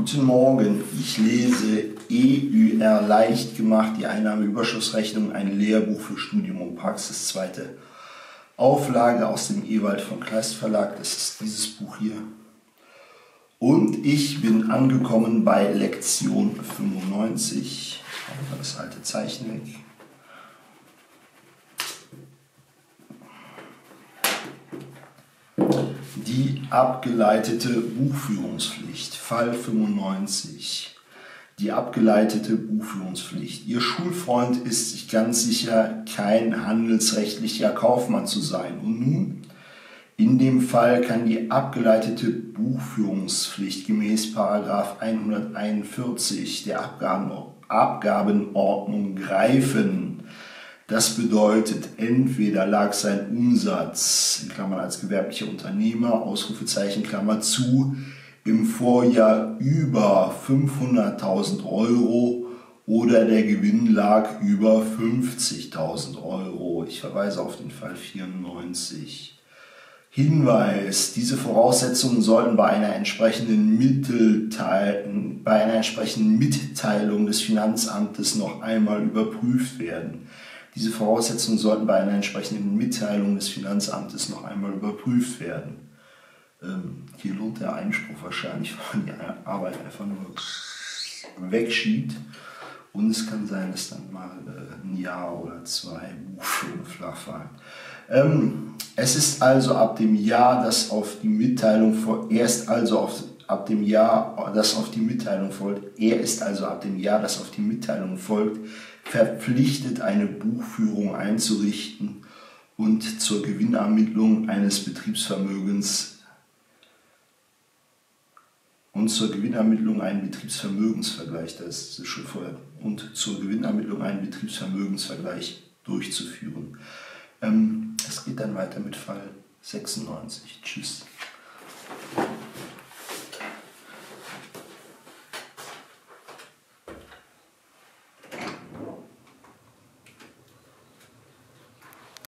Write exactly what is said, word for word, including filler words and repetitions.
Guten Morgen, ich lese E Ü R leicht gemacht, die Einnahmeüberschussrechnung, ein Lehrbuch für Studium und Praxis, zweite Auflage aus dem Ewald von Kleist Verlag, das ist dieses Buch hier. Und ich bin angekommen bei Lektion fünfundneunzig, machen wir das alte Zeichen weg. Die abgeleitete Buchführungspflicht, Fall fünfundneunzig. Die abgeleitete Buchführungspflicht. Ihr Schulfreund ist sich ganz sicher, kein handelsrechtlicher Kaufmann zu sein. Und nun, in dem Fall kann die abgeleitete Buchführungspflicht gemäß Paragraph hunderteinundvierzig der Abgabenordnung greifen. Das bedeutet, entweder lag sein Umsatz, in Klammern als gewerblicher Unternehmer, Ausrufezeichen, Klammer zu, im Vorjahr über fünfhunderttausend Euro oder der Gewinn lag über fünfzigtausend Euro. Ich verweise auf den Fall vierundneunzig. Hinweis: Diese Voraussetzungen sollten bei einer entsprechenden Mitteilung, bei einer entsprechenden Mitteilung des Finanzamtes noch einmal überprüft werden. Diese Voraussetzungen sollten bei einer entsprechenden Mitteilung des Finanzamtes noch einmal überprüft werden. Ähm, hier lohnt der Einspruch wahrscheinlich, weil man die Arbeit einfach nur wegschiebt. Und es kann sein, dass dann mal äh, ein Jahr oder zwei Buchführung flach fallen. Ähm, es ist also ab dem Jahr, das auf die Mitteilung erst also auf, ab dem Jahr, das auf die Mitteilung folgt, er ist also ab dem Jahr, das auf die Mitteilung folgt, verpflichtet, eine Buchführung einzurichten und zur Gewinnermittlung eines Betriebsvermögens und zur Gewinnermittlung einen Betriebsvermögensvergleich, das ist schon vorher, und zur Gewinnermittlung einen Betriebsvermögensvergleich durchzuführen. Ähm, es geht dann weiter mit Fall sechsundneunzig. Tschüss.